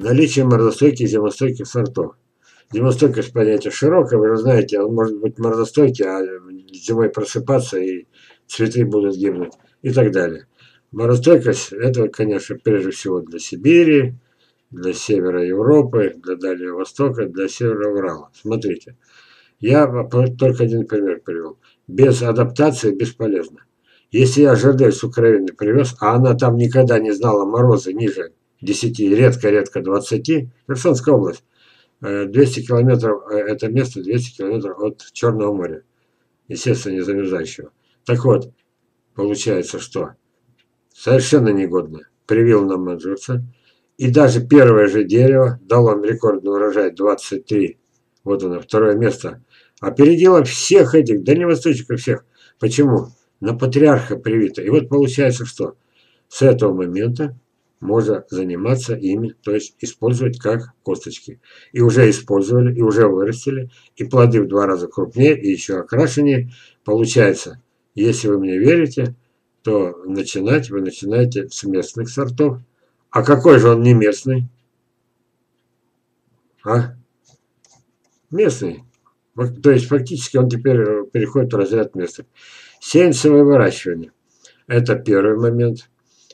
Наличие морозостойких и зимостойких сортов. Зимостойкость понятие широкое, вы же знаете, он может быть морозостойкий, а зимой просыпаться и цветы будут гибнуть и так далее. Морозостойкость это, конечно, прежде всего для Сибири, для севера Европы, для Дальнего Востока, для севера Урала. Смотрите, я только один пример привел. Без адаптации бесполезно. Если я жардель с Украины привез, а она там никогда не знала мороза ниже 10, редко-редко 20, Херсонская область, 200 километров, это место 200 километров от Черного моря, естественно, не замерзающего. Так вот, получается, что совершенно негодно. Привил нам манжурца, и даже первое же дерево дало нам рекордный урожай 23, вот оно, второе место, опередило всех этих дальневосточников всех. Почему? На патриарха привито. И вот получается, что с этого момента можно заниматься ими, то есть использовать как косточки. И уже использовали, и уже вырастили, и плоды в 2 раза крупнее, и еще окрашеннее. Получается, если вы мне верите, то вы начинаете с местных сортов. А какой же он не местный? А? Местный. То есть фактически он теперь переходит в разряд местных. Сеянцевое выращивание. Это первый момент.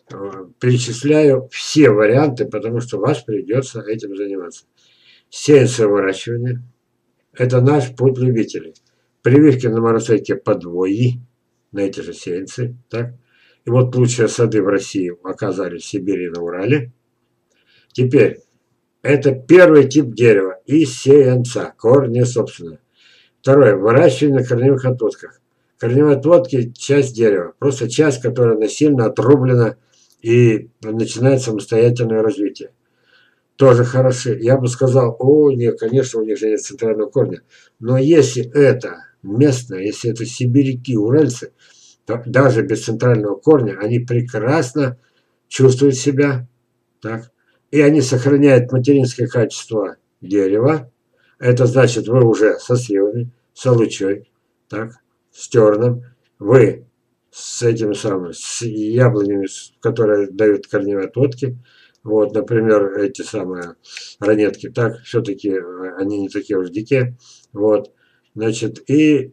Перечисляю все варианты, потому что вас придется этим заниматься. Сеянцевое выращивание. Это наш путь любителей. Прививки на морозостойкие подвои, на эти же сеянцы. Так? И вот лучшие сады в России оказались в Сибири и на Урале. Теперь, это первый тип дерева и сеянца, корни собственно. Второе, выращивание на корневых отводках. Корневые отводки – часть дерева, просто часть, которая насильно отрублена и начинает самостоятельное развитие. Тоже хороши. Я бы сказал, о, нет, конечно, у них же нет центрального корня. Но если это местное, если это сибиряки, уральцы, то даже без центрального корня они прекрасно чувствуют себя. Так? И они сохраняют материнское качество дерева. Это значит, вы уже со сливами, с алычой, так, с терном. Вы с этим самым, с яблонями, которые дают корневые отводки. Вот, например, эти самые ранетки, так, все-таки они не такие уж дикие. Вот, значит, и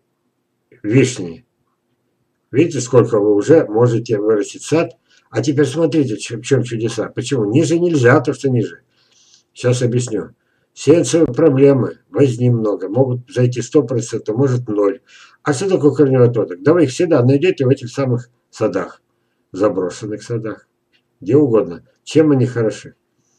вишни. Видите, сколько вы уже можете вырастить сад. А теперь смотрите, в чем чудеса. Почему? Ниже нельзя, то что ниже. Сейчас объясню. Сеянцевые проблемы, возни много, могут зайти 100%, может 0. А что такое корневой отводок? Да вы их всегда найдете в этих самых садах, заброшенных садах, где угодно. Чем они хороши?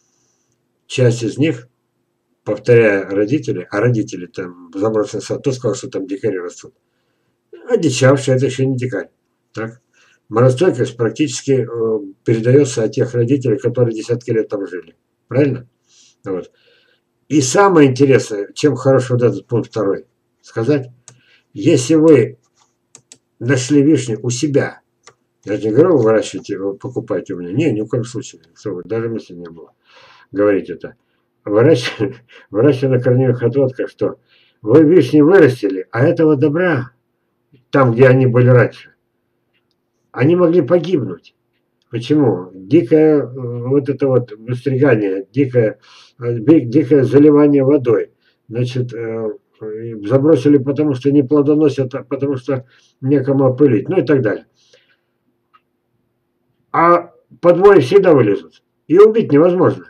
Часть из них, повторяя родителей, а родители там заброшенный сад, кто сказал, что там дикари растут? Одичавшие, это еще не дикарь. Так? Морозостойкость практически передается от тех родителей, которые десятки лет там жили. Правильно? Вот. И самое интересное, чем хорош вот этот пункт второй, сказать, если вы нашли вишню у себя, я не говорю, вы выращиваете, вы покупаете у меня, не, ни в коем случае, что вы, даже мысли не было говорить это. Выращивая на корневых отводках, что вы вишни вырастили, а этого добра, там, где они были раньше, они могли погибнуть. Почему? Дикое вот это вот выстригание, дикое заливание водой. Значит, забросили, потому что не плодоносят, а потому что некому опылить, ну и так далее. А подвои всегда вылезут. И убить невозможно.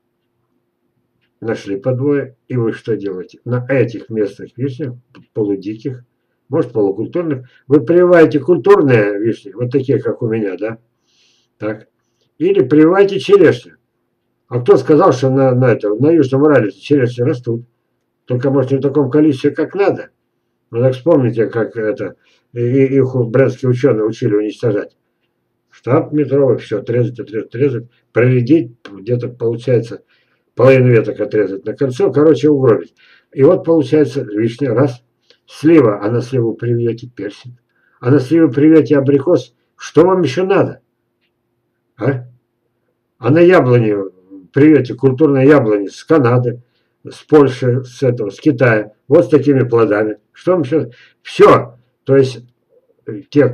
Нашли подвои, и вы что делаете? На этих местных вишнях, полудиких, может полукультурных, вы прививаете культурные вишни, вот такие, как у меня, да? Так. Или прививайте черешню. А кто сказал, что на Южном Урале черешни растут? Только, может, не в таком количестве, как надо. Ну, так вспомните, как это их брестские ученые учили уничтожать. Штаб метровый, все, отрезать, проредить, где-то получается половину веток отрезать на конце, короче, угробить. И вот получается вишня, раз, слива, а на сливу привьете персик, а на сливу привьете абрикос, что вам еще надо? А на яблони привете культурные яблони с Канады, с Польши, с Китая, вот с такими плодами. Что вам еще? Все. То есть те,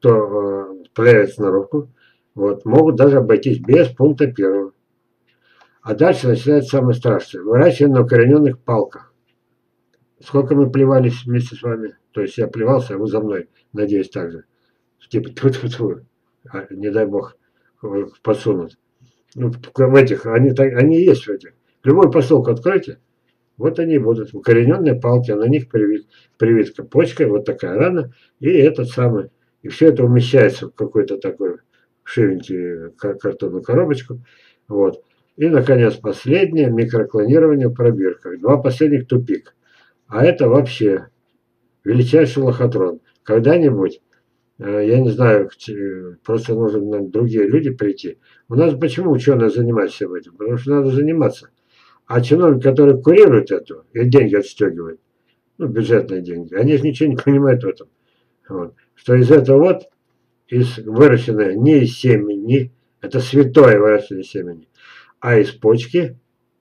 кто проявит сноровку, вот, могут даже обойтись без пункта первого. А дальше начинается самое страшное. Выращивание на укорененных палках. Сколько мы плевались вместе с вами? То есть я плевался, а вы за мной, надеюсь, так же. Типа, тьфу-тьфу-тьфу, не дай бог, подсунут. Ну, в этих, они есть в этих. Любой поселок откройте, вот они будут. Укорененные палки, а на них привитка почка, вот такая рана, и этот самый. И все это умещается в какой-то такой ширенький картонную коробочку. Вот. И, наконец, последнее, микроклонирование в пробирках. Два последних тупик. А это вообще величайший лохотрон. Когда-нибудь, я не знаю, просто нужно другие люди прийти. У нас почему ученые занимаются всем этим? Потому что надо заниматься. А чиновник, который курирует это и деньги отстегивает, ну, бюджетные деньги, они же ничего не понимают в этом. Вот. Что из этого вот, из выращенное не из семени, это святое выращенное семени, а из почки,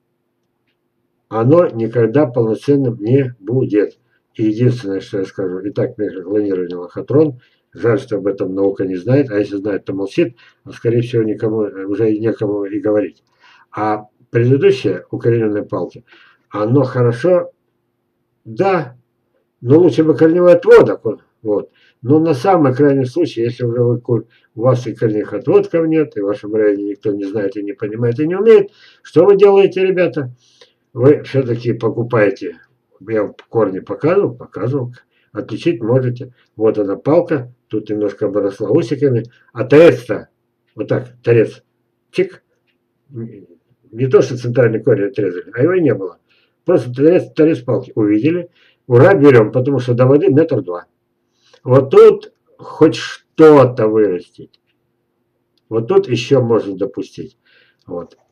оно никогда полноценным не будет. И единственное, что я скажу, итак, микроклонирование лохотрон, жаль, что об этом наука не знает, а если знает, то молчит, а скорее всего никому, уже некому и говорить. А предыдущие укорененные палки, оно хорошо, да, но лучше бы корневой отводок. Вот. Но на самый крайний случай, если уже у вас и корневых отводков нет, и в вашем районе никто не знает и не понимает и не умеет, что вы делаете, ребята? Вы все-таки покупаете, я корни показывал, отличить можете. Вот она палка, тут немножко обросла усиками, а торец-то, вот так, торец, чик, не то, что центральный корень отрезали, а его и не было. Просто торец палки увидели, ура, берем, потому что до воды 1,2 метра. Вот тут хоть что-то вырастить. Вот тут еще можно допустить. Вот.